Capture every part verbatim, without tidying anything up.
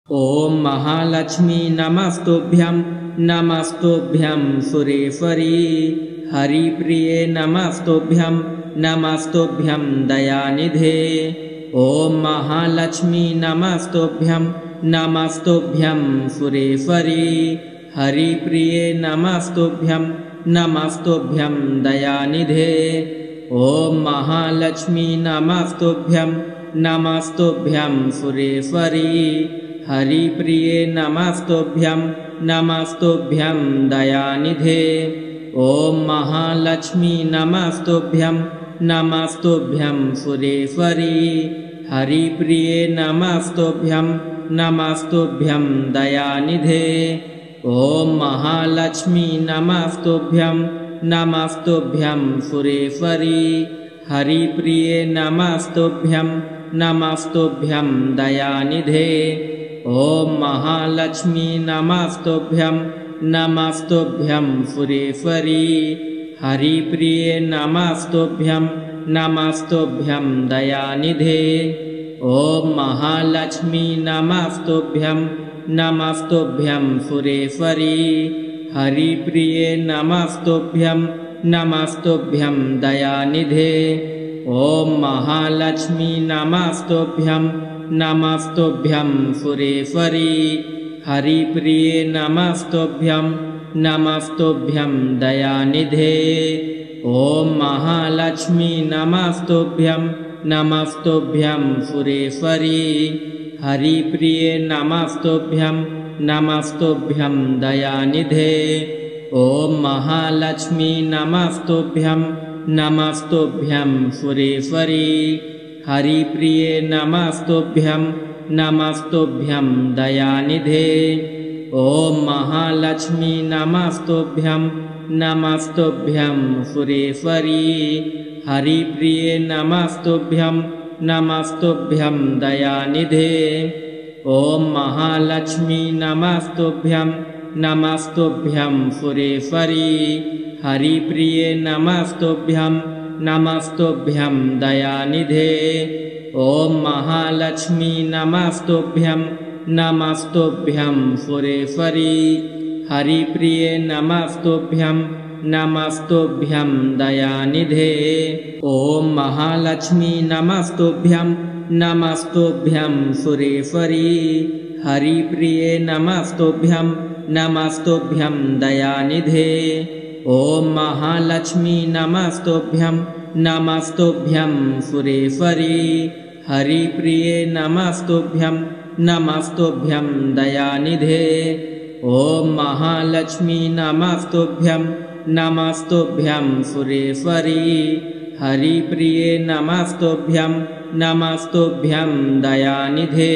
ओम महालक्ष्मी नमस्तुभ्यं नमस्तुभ्यं सुरेश्वरी हरिप्रिये नमस्तुभ्यं नमस्तुभ्यं दयानिधे। ओम महालक्ष्मी नमस्तुभ्यं नमस्तुभ्यं सुरेश्वरी हरिप्रिये नमस्तुभ्यं नमस्तुभ्यं दयानिधे। ओम महालक्ष्मी नमस्तुभ्यं नमस्तुभ्यं सुरेश्वरी हरिप्रिये नमस्तुभ्यं नमस्तुभ्यं दयानिधे। ओम महालक्ष्मी नमस्तुभ्यं नमस्तुभ्यं सुरेश्वरी हरिप्रिये नमस्तुभ्यं नमस्तुभ्यं दयानिधे। ओम महालक्ष्मी नमस्तुभ्यं नमस्तुभ्यं सुरेश्वरी हरिप्रिये नमस्तुभ्यं नमस्तुभ्यं दयानिधे। ओम महालक्ष्मी नमस्तुभ्यं नमस्तुभ्यं सुरेश्वरी हरिप्रिये नमस्तुभ्यं नमस्तुभ्यं दयानिधे। ओम महालक्ष्मी नमस्तुभ्यं नमस्तुभ्यं सुरेश्वरी हरिप्रिये नमस्तुभ्यं नमस्तुभ्यं दयानिधे। ओम महालक्ष्मी नमस्तुभ्यं नमस्तुभ्यं सुरेश्वरी हरिप्रिये नमस्तुभ्यं नमस्तुभ्यं दयानिधे। ओम महालक्ष्मी नमस्तुभ्यं नमस्तुभ्यं सुरेश्वरी हरिप्रिये नमस्तुभ्यं नमस्तुभ्यं दयानिधे। ओम महालक्ष्मी नमस्तुभ्यं नमस्तुभ्यं सुरेश्वरी हरिप्रिये नमस्तुभ्यं नमस्तुभ्यं दयानिधे। ओम महालक्ष्मी नमस्तुभ्यं नमस्तुभ्यं सुरेश्वरी हरिप्रिये नमस्तुभ्यं नमस्तुभ्यं दयानिधे। ओम महालक्ष्मी नमस्तुभ्यं नमस्तुभ्यं सुरेश्वरी हरिप्रिये नमस्तुभ्यं नमस्तुभ्यं दयानिधे। ओम महालक्ष्मी नमस्तुभ्यं नमस्तुभ्यं सुरेश्वरी हरिप्रिये नमस्तुभ्यं नमस्तुभ्यं दयानिधे। ओम महालक्ष्मी नमस्तुभ्यं नमस्तुभ्यं सुरेश्वरी हरिप्रिये नमस्तुभ्यं नमस्तुभ्यं दयानिधे। ओम महालक्ष्मी नमस्तुभ्यं नमस्तुभ्यं सुरेश्वरी हरिप्रिये नमस्तुभ्यं नमस्तुभ्यं दयानिधे। ओम महालक्ष्मी नमस्तुभ्यं नमस्तुभ्यं सुरेश्वरी हरिप्रिये नमस्तुभ्यं नमस्तुभ्यं दयानिधे।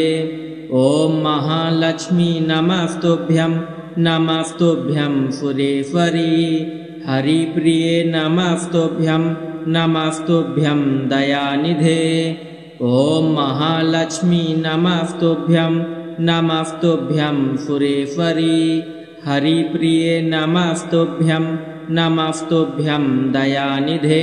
ओम महालक्ष्मी नमस्तुभ्यं नमस्तुभ्यं सुरेश्वरी हरिप्रिये नमस्तुभ्यं नमस्तुभ्यं दयानिधे। ओम महालक्ष्मी नमस्तुभ्यं नमस्तुभ्यं सुरेश्वरी हरिप्रिये नमस्तुभ्यं नमस्तुभ्यं दयानिधे।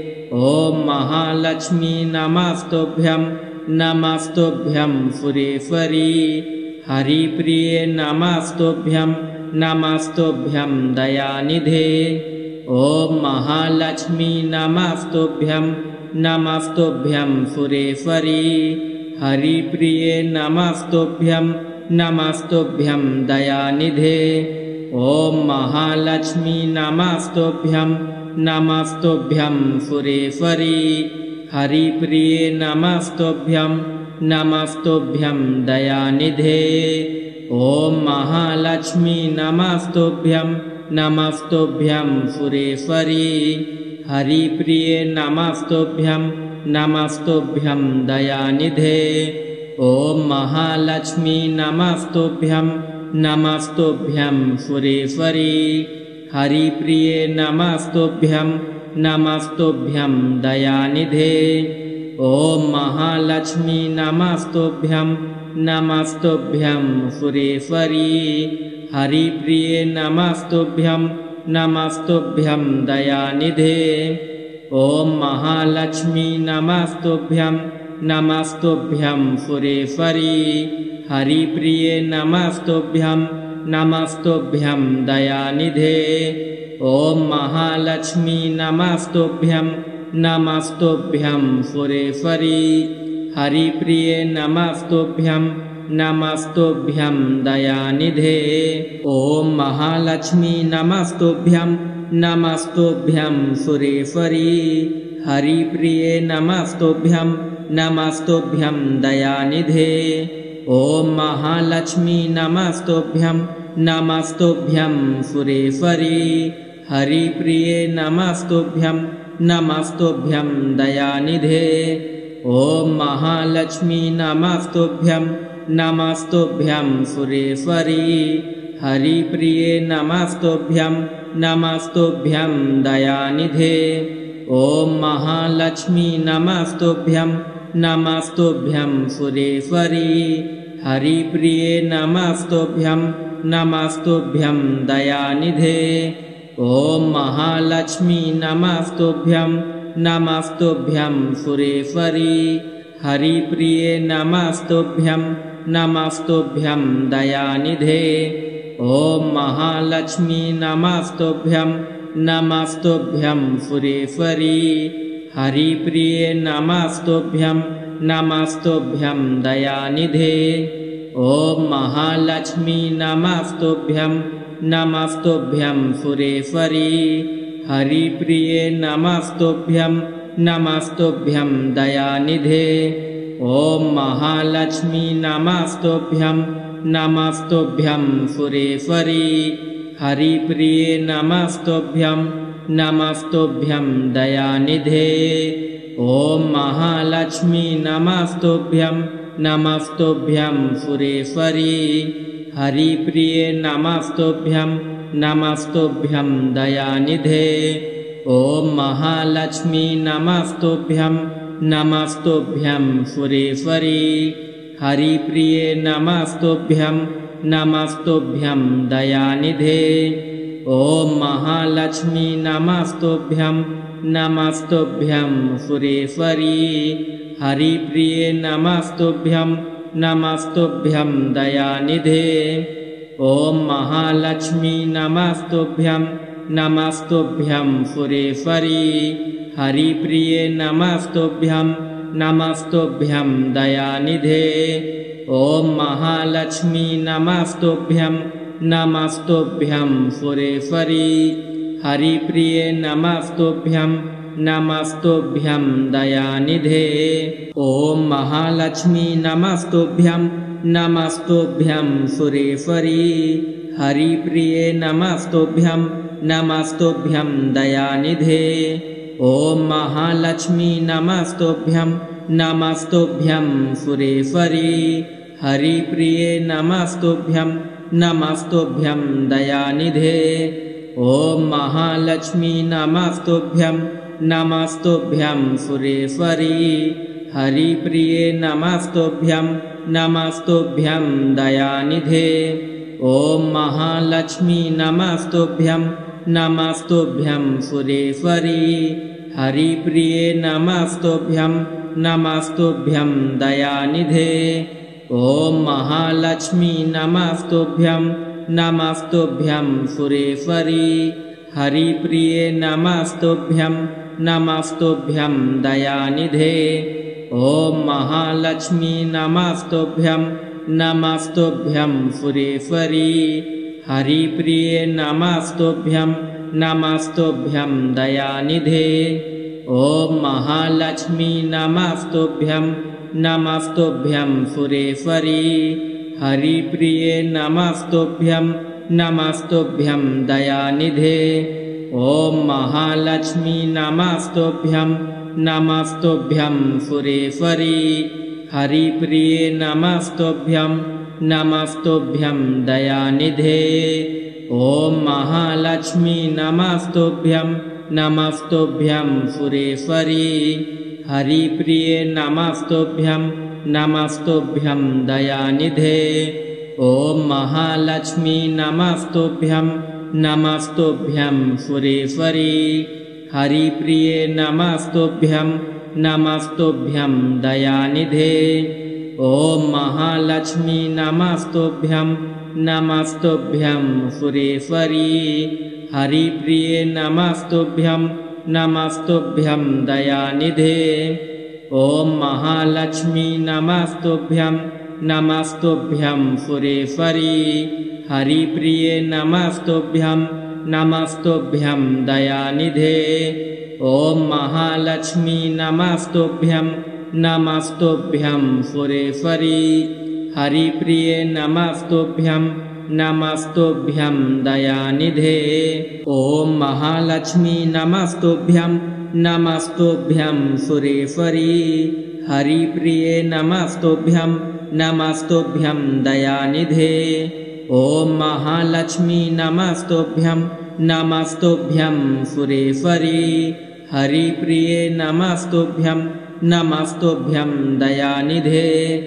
ओम महालक्ष्मी नमस्तुभ्यं नमस्तुभ्यं सुरेश्वरी हरिप्रिये नमस्तुभ्यं नमस्तुभ्यं दयानिधे। ओम महालक्ष्मी नमस्तुभ्यं नमस्तुभ्यं सुरेश्वरी हरिप्रिये नमस्तुभ्यं नमस्तुभ्यं दयानिधे। ओम महालक्ष्मी नमस्तुभ्यं नमस्तुभ्यं सुरेश्वरी हरिप्रिये नमस्तुभ्यं नमस्तुभ्यं दयानिधे। ओम महालक्ष्मी नमस्तुभ्यं नमस्तुभ्यं सुरेश्वरी हरिप्रिये नमस्तुभ्यं नमस्तुभ्यं दयानिधे। ओम महालक्ष्मी नमस्तुभ्यं नमस्तुभ्यं सुरेश्वरी हरिप्रिये नमस्तुभ्यं नमस्तुभ्यं दयानिधे। ओम महालक्ष्मी नमस्तुभ्यं नमस्तुभ्यं सुरेश्वरी हरिप्रिये नमस्तुभ्यं नमस्तुभ्यं दयानिधे। ओम महालक्ष्मी नमस्तुभ्यं नमस्तुभ्यं सुरेश्वरी हरिप्रिये नमस्तुभ्यं नमस्तुभ्यं दयानिधे। ॐ महालक्ष्मी नमस्तुभ्यं नमस्तुभ्यं सुरेश्वरी। हरिप्रिये नमस्तुभ्यं नमस्तुभ्यं दयानिधे। ॐ महालक्ष्मी नमस्तुभ्यं नमस्तुभ्यं सुरेश्वरी। हरिप्रिये नमस्तुभ्यं नमस्तुभ्यं दयानिधे। ॐ महालक्ष्मी नमस्तुभ्यं नमस्तुभ्यं सुरेश्वरी। हरिप्रिये नमस्तुभ्यं नमस्तुभ्यं दयानिधे। ॐ महालक्ष्मी नमस्तुभ्यं नमस्तुभ्यं सुरेश्वरी। हरिप्रिये नमस्तुभ्यं नमस्तुभ्यं दयानिधे। ॐ महालक्ष्मी नमस्तुभ्यं नमस्तुभ्यं सुरेश्वरी। हरिप्रिये नमस्तुभ्यं नमस्तुभ्यं दयानिधे। ॐ महालक्ष्मी नमस्तुभ्यं नमस्तुभ्यं सुरेश्वरी। हरिप्रिये नमस्तुभ्यं नमस्तुभ्यं दयानिधे। ॐ महालक्ष्मी नमस्तुभ्यं नमस्तुभ्यं सुरेश्वरी। हरिप्रिये नमस्तुभ्यं नमस्तुभ्यं दयानिधे। ॐ महालक्ष्मी नमस्तुभ्यं नमस्तुभ्यं सुरेश्वरी। हरिप्रिये नमस्तुभ्यं नमस्तुभ्यं दयानिधे। ॐ महालक्ष्मी नमस्तुभ्यं नमस्तुभ्यं सुरेश्वरी। हरिप्रिये नमस्तुभ्यं नमस्तुभ्यं दयानिधे। ॐ महालक्ष्मी नमस्तुभ्यं नमस्तुभ्यं सुरेश्वरी। हरिप्रिये नमस्तुभ्यं नमस्तुभ्यं दयानिधे। ॐ महालक्ष्मी नमस्तुभ्यं नमस्तुभ्यं सुरेश्वरी। हरिप्रिये नमस्तुभ्यं नमस्तुभ्यं दयानिधे। ॐ महालक्ष्मी नमस्तुभ्यं नमस्तुभ्यं सुरेश्वरी। हरिप्रिये नमस्तुभ्यं नमस्तुभ्यं दयानिधे। ॐ महालक्ष्मी नमस्तुभ्यं नमस्तुभ्यं सुरेश्वरी। हरिप्रिये नमस्तुभ्यं नमस्तुभ्यं दयानिधे। ॐ महालक्ष्मी नमस्तुभ्यं नमस्तुभ्यं सुरेश्वरी। हरिप्रिये नमस्तुभ्यं नमस्तुभ्यं दयानिधे। ॐ महालक्ष्मी नमस्तुभ्यं नमस्तुभ्यं सुरेश्वरी। हरिप्रिये नमस्तुभ्यं नमस्तुभ्यं दयानिधे। ॐ महालक्ष्मी नमस्तुभ्यं नमस्तुभ्यं सुरेश्वरी। हरिप्रिये नमस्तुभ्यं नमस्तुभ्यं दयानिधे। ॐ महालक्ष्मी नमस्तुभ्यं नमस्तुभ्यं सुरेश्वरी। हरिप्रिये नमस्तुभ्यं नमस्तुभ्यं दयानिधे। ॐ महालक्ष्मी नमस्तुभ्यं नमस्तुभ्यं सुरेश्वरी। हरिप्रिये नमस्तुभ्यं नमस्तुभ्यं दयानिधे। ॐ महालक्ष्मी नमस्तुभ्यं नमस्तुभ्यं सुरेश्वरी। हरिप्रिये नमस्तुभ्यं नमस्तुभ्यं दयानिधे। ॐ महालक्ष्मी नमस्तुभ्यं नमस्तुभ्यं सुरेश्वरी। हरिप्रिये नमस्तुभ्यं नमस्तुभ्यं दयानिधे। ॐ महालक्ष्मी नमस्तुभ्यं नमस्तुभ्यं सुरेश्वरी। हरिप्रिये नमस्तुभ्यं नमस्तुभ्यं दयानिधे। ॐ महालक्ष्मी नमस्तुभ्यं नमस्तुभ्यं सुरेश्वरी। हरिप्रिये नमस्तुभ्यं नमस्तुभ्यं दयानिधे। ॐ महालक्ष्मी नमस्तुभ्यं नमस्तुभ्यं सुरेश्वरी। हरिप्रिये नमस्तुभ्यं नमस्तुभ्यं दयानिधे। ॐ महालक्ष्मी नमस्तुभ्यं नमस्तुभ्यं सुरेश्वरी। हरिप्रिये नमस्तुभ्यं नमस्तुभ्यं दयानिधे। ॐ महालक्ष्मी नमस्तुभ्यं नमस्तुभ्यं सुरेश्वरी हरिप्रिये नमस्तुभ्यं नमस्तुभ्यं दयानिधे ॐ महालक्ष्मी नमस्तुभ्यं नमस्तुभ्यं सुरेश्वरी हरिप्रिये नमस्तुभ्यं नमस्तुभ्यं दयानिधे ॐ महालक्ष्मी नमस्तुभ्यं नमस्तुभ्यं सुरेश्वरी हरिप्रिये नमस्तुभ्यं नमस्तुभ्यं दयानिधे ॐ महालक्ष्मी नमस्तुभ्यं नमस्तुभ्यं सुरेश्वरी हरिप्रिये नमस्तुभ्यं नमस्तुभ्यं दयानिधे ॐ महालक्ष्मी नमस्तुभ्यं नमस्तुभ्यं सुरेश्वरी हरिप्रिये नमस्तुभ्यं नमस्तुभ्यं दयानिधे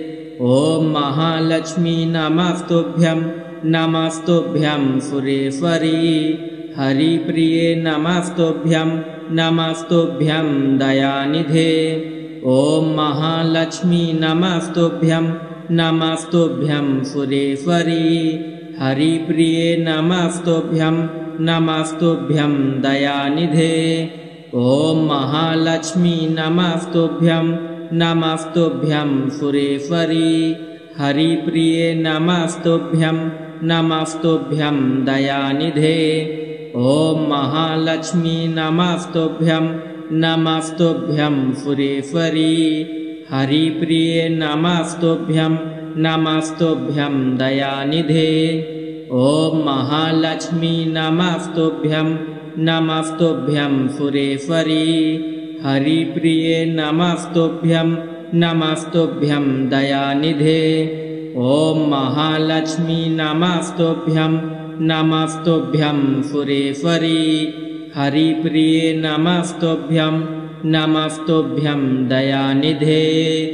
ॐ महालक्ष्मी नमस्तुभ्यं नमस्तुभ्यं सुरेश्वरी हरिप्रिये नमस्तुभ्यं नमस्तुभ्यं दयानिधे ॐ महालक्ष्मी नमस्तुभ्यं नमस्तुभ्यं सुरेश्वरी हरिप्रिये नमस्तुभ्यं नमस्तुभ्यं दयानिधे ॐ महालक्ष्मी नमस्तुभ्यं नमस्तुभ्यं सुरेश्वरी हरिप्रिये नमस्तुभ्यं नमस्तुभ्यं दयानिधे ॐ महालक्ष्मी नमस्तुभ्यं नमस्तुभ्यं सुरेश्वरी हरिप्रिये नमस्तुभ्यं नमस्तुभ्यं दयानिधे ॐ महालक्ष्मी नमस्तुभ्यं नमस्तुभ्यं सुरेश्वरी हरिप्रिये नमस्तुभ्यं नमस्तुभ्यं दयानिधे ॐ महालक्ष्मी नमस्तुभ्यं नमस्तुभ्यं सुरेश्वरी हरिप्रिये नमस्तुभ्यं नमस्तुभ्यं दयानिधे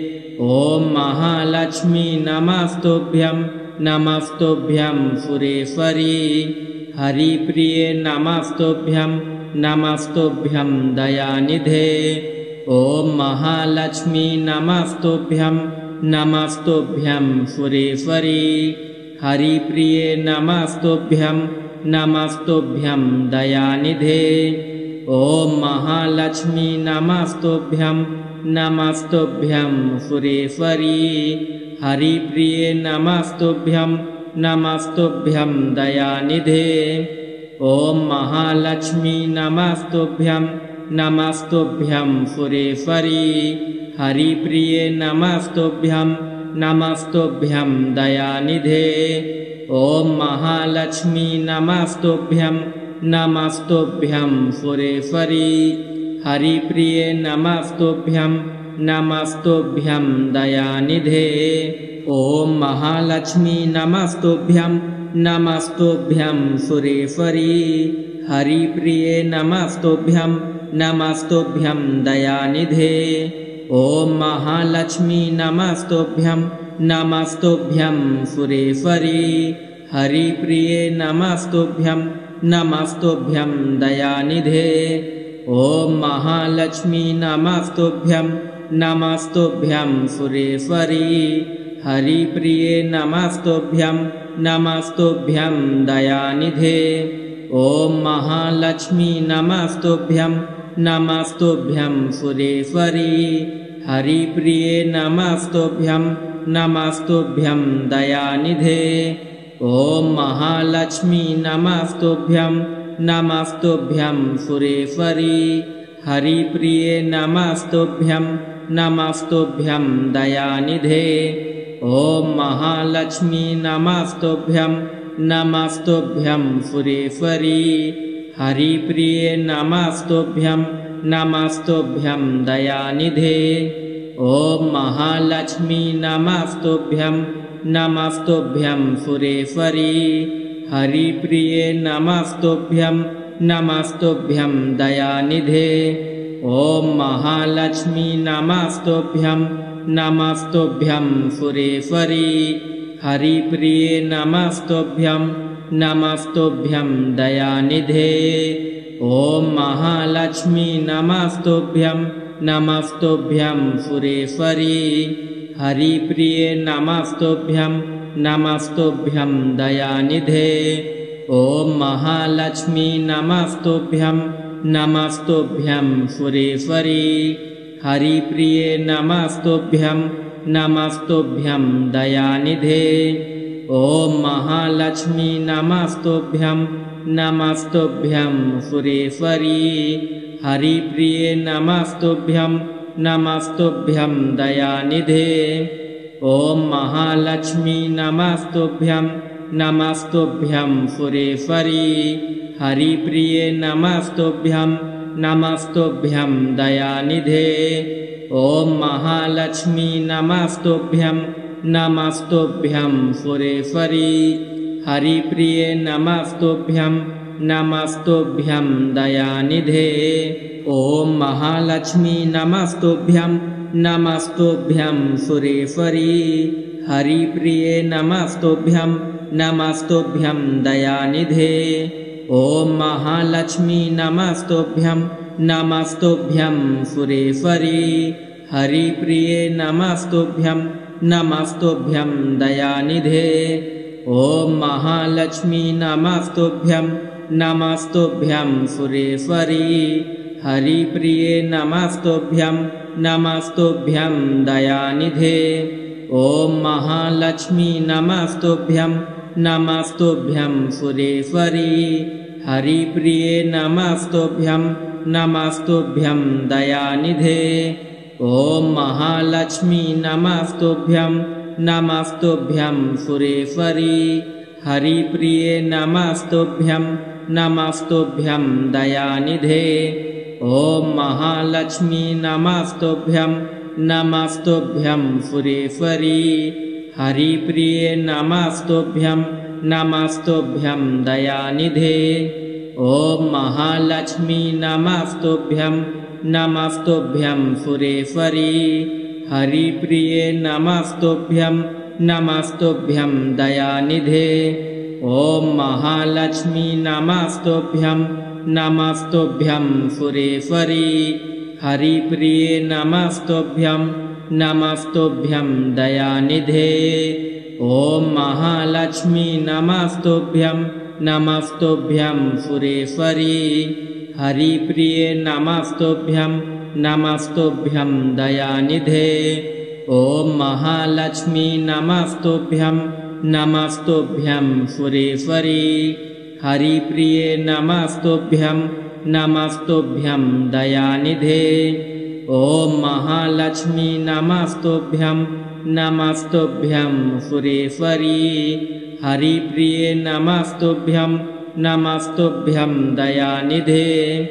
ॐ महालक्ष्मी नमस्तुभ्यं नमस्तुभ्यं सुरेश्वरी हरिप्रिये नमस्तुभ्यं नमस्तुभ्यं दयानिधे ॐ महालक्ष्मी नमस्तुभ्यं नमस्तुभ्यं सुरेश्वरी हरिप्रिये नमस्तुभ्यं नमस्तुभ्यं दयानिधे ॐ महालक्ष्मी नमस्तुभ्यं नमस्तुभ्यं सुरेश्वरी हरिप्रिये नमस्तुभ्यं नमस्तुभ्यं दयानिधे ॐ महालक्ष्मी नमस्तुभ्यं नमस्तुभ्यं सुरेश्वरी हरिप्रिये नमस्तुभ्यं नमस्तुभ्यं दयानिधे ॐ महालक्ष्मी नमस्तुभ्यं नमस्तुभ्यं सुरेश्वरी हरिप्रिये नमस्तुभ्यं नमस्तुभ्यं दयानिधे ॐ महालक्ष्मी नमस्तुभ्यं नमस्तुभ्यं सुरेश्वरी हरिप्रिये नमस्तुभ्यं नमस्तुभ्यं दयानिधे ॐ महालक्ष्मी नमस्तुभ्यं नमस्तुभ्यं सुरेश्वरी हरिप्रिये नमस्तुभ्यं नमस्तुभ्यं दयानिधे ॐ महालक्ष्मी नमस्तुभ्यं नमस्तुभ्यं सुरेश्वरी हरिप्रिये नमस्तुभ्यं नमस्तुभ्यं दयानिधे ॐ महालक्ष्मी नमस्तुभ्यं नमस्तुभ्यं सुरेश्वरी हरिप्रिये नमस्तुभ्यं नमस्तुभ्यं दयानिधे ॐ महालक्ष्मी नमस्तुभ्यं नमस्तुभ्यं सुरेश्वरी हरिप्रिये नमस्तुभ्यं नमस्तुभ्यं दयानिधे ॐ महालक्ष्मी नमस्तुभ्यं नमस्तुभ्यं सुरेश्वरी हरिप्रिये नमस्तुभ्यं नमस्तुभ्यं दयानिधे ॐ महालक्ष्मी नमस्तुभ्यं नमस्तुभ्यं सुरेश्वरी हरिप्रिये नमस्तुभ्यं नमस्तुभ्यं दयानिधे ॐ महालक्ष्मी नमस्तुभ्यं नमस्तुभ्यं सुरेश्वरी हरिप्रिये नमस्तुभ्यं नमस्तुभ्यं दयानिधे ॐ महालक्ष्मी नमस्तुभ्यं नमस्तुभ्यं सुरेश्वरी हरिप्रिये नमस्तुभ्यं नमस्तुभ्यं दयानिधे। ॐ महालक्ष्मी नमस्तुभ्यं नमस्तुभ्यं सुरेश्वरी। हरिप्रिये नमस्तुभ्यं नमस्तुभ्यं दयानिधे। ॐ महालक्ष्मी नमस्तुभ्यं नमस्तुभ्यं सुरेश्वरी। हरिप्रिये नमस्तुभ्यं नमस्तुभ्यं दयानिधे। ॐ महालक्ष्मी नमस्तुभ्यं नमस्तुभ्यं सुरेश्वरी। हरिप्रिये नमस्तुभ्यं नमस्तुभ्यं दयानिधे। ॐ महालक्ष्मी नमस्तुभ्यं नमस्तुभ्यं सुरेश्वरी। हरिप्रिये नमस्तुभ्यं नमस्तुभ्यं दयानिधे। ॐ महालक्ष्मी नमस्तुभ्यं नमस्तुभ्यं सुरेश्वरी। हरिप्रिये नमस्तुभ्यं नमस्तुभ्यं दयानिधे। ॐ महालक्ष्मी नमस्तुभ्यं नमस्तुभ्यं सुरेश्वरी। हरिप्रिये नमस्तुभ्यं नमस्तुभ्यं दयानिधे। ॐ महालक्ष्मी नमस्तुभ्यं नमस्तुभ्यं सुरेश्वरी। हरिप्रिये नमस्तुभ्यं नमस्तुभ्यं दयानिधे। ॐ महालक्ष्मी नमस्तुभ्यं नमस्तुभ्यं सुरेश्वरी। हरिप्रिये नमस्तुभ्यं नमस्तुभ्यं दयानिधे। ॐ महालक्ष्मी नमस्तुभ्यं नमस्तुभ्यं सुरेश्वरी। हरिप्रिये नमस्तुभ्यं नमस्तुभ्यं दयानिधे। ॐ महालक्ष्मी नमस्तुभ्यं नमस्तुभ्यं सुरेश्वरी। हरिप्रिये नमस्तुभ्यं नमस्तुभ्यं दयानिधे। ॐ महालक्ष्मी नमस्तुभ्यं नमस्तुभ्यं सुरेश्वरी। हरिप्रिये नमस्तुभ्यं नमस्तुभ्यं दयानिधे। ॐ महालक्ष्मी नमस्तुभ्यं नमस्तुभ्यं सुरेश्वरी। हरिप्रिये नमस्तुभ्यं नमस्तुभ्यं दयानिधे। ॐ महालक्ष्मी नमस्तुभ्यं नमस्तुभ्यं सुरेश्वरी। हरिप्रिये नमस्तुभ्यं नमस्तुभ्यं दयानिधे। ॐ महालक्ष्मी नमस्तुभ्यं नमस्तुभ्यं सुरेश्वरी। हरिप्रिये नमस्तुभ्यं नमस्तुभ्यं दयानिधे। ॐ महालक्ष्मी नमस्तुभ्यं नमस्तुभ्यं सुरेश्वरी। हरिप्रिये नमस्तुभ्यं नमस्तुभ्यं दयानिधे।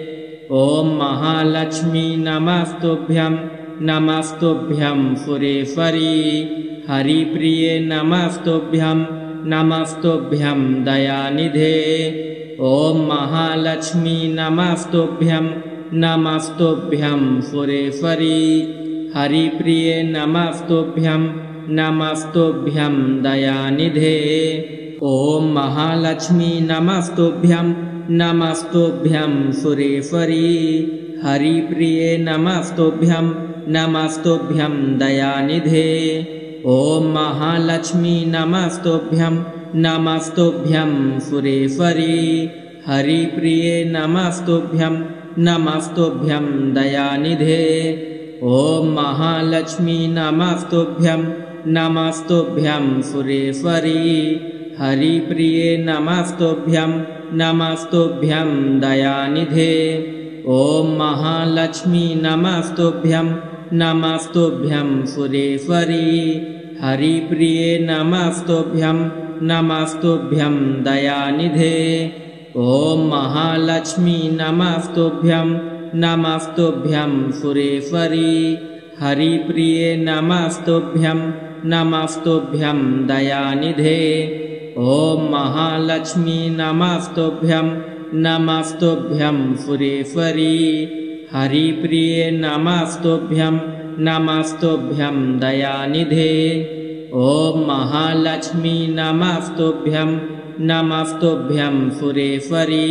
ॐ महालक्ष्मी नमस्तुभ्यं नमस्तुभ्यं सुरेश्वरी। हरिप्रिये नमस्तुभ्यं नमस्तुभ्यं दयानिधे। ॐ महालक्ष्मी नमस्तुभ्यं नमस्तुभ्यं सुरेश्वरी। हरिप्रिये नमस्तुभ्यं नमस्तुभ्यं दयानिधे। ॐ महालक्ष्मी नमस्तुभ्यं नमस्तुभ्यं सुरेश्वरी। हरिप्रिये नमस्तुभ्यं नमस्तुभ्यं दयानिधे। ॐ महालक्ष्मी नमस्तुभ्यं नमस्तुभ्यं सुरेश्वरी। हरिप्रिये नमस्तुभ्यं नमस्तुभ्यं दयानिधे। ॐ महालक्ष्मी नमस्तुभ्यं नमस्तुभ्यं सुरेश्वरी। हरिप्रिये नमस्तुभ्यं नमस्तुभ्यं दयानिधे। ॐ महालक्ष्मी नमस्तुभ्यं नमस्तुभ्यं सुरेश्वरी। हरिप्रिये नमस्तुभ्यं नमस्तुभ्यं दयानिधे। ॐ महालक्ष्मी नमस्तुभ्यं नमस्तुभ्यं सुरेश्वरी। हरिप्रिये नमस्तुभ्यं नमस्तुभ्यं दयानिधे। ॐ महालक्ष्मी नमस्तुभ्यं नमस्तुभ्यं सुरेश्वरी। हरिप्रिये नमस्तुभ्यं नमस्तुभ्यं दयानिधे। ॐ महालक्ष्मी नमस्तुभ्यं नमस्तुभ्यं सुरेश्वरी।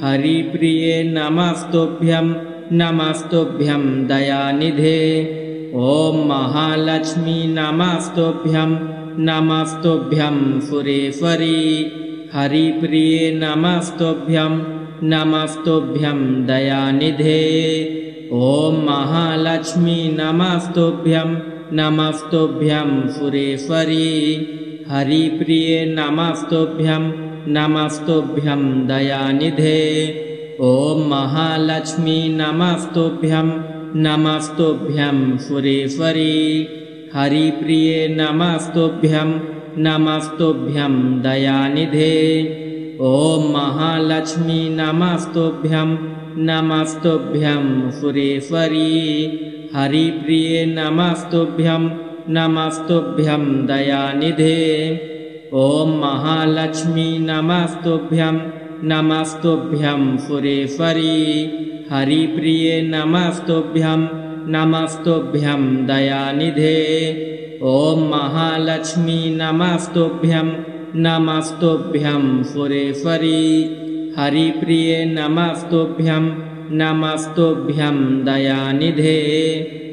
हरिप्रिये नमस्तुभ्यं नमस्तुभ्यं दयानिधे। ॐ महालक्ष्मी नमस्तुभ्यं नमस्तुभ्यं सुरेश्वरी हरिप्रिये नमस्तुभ्यं नमस्तुभ्यं दयानिधे ॐ महालक्ष्मी नमस्तुभ्यं नमस्तुभ्यं सुरेश्वरी हरिप्रिये नमस्तुभ्यं नमस्तुभ्यं दयानिधे ॐ महालक्ष्मी नमस्तुभ्यं नमस्तुभ्यं सुरेश्वरी हरिप्रिये नमस्तुभ्यं नमस्तुभ्यं दयानिधे ॐ महालक्ष्मी नमस्तुभ्यं नमस्तुभ्यं सुरेश्वरी हरिप्रिये नमस्तुभ्यं नमस्तुभ्यं दयानिधे ॐ महालक्ष्मी नमस्तुभ्यं नमस्तुभ्यं सुरेश्वरी हरिप्रिये नमस्तुभ्यं नमस्तुभ्यं दयानिधे ॐ महालक्ष्मी नमस्तुभ्यं नमस्तुभ्यं सुरेश्वरी हरिप्रिये नमस्तुभ्यं नमस्तुभ्यं दयानिधे।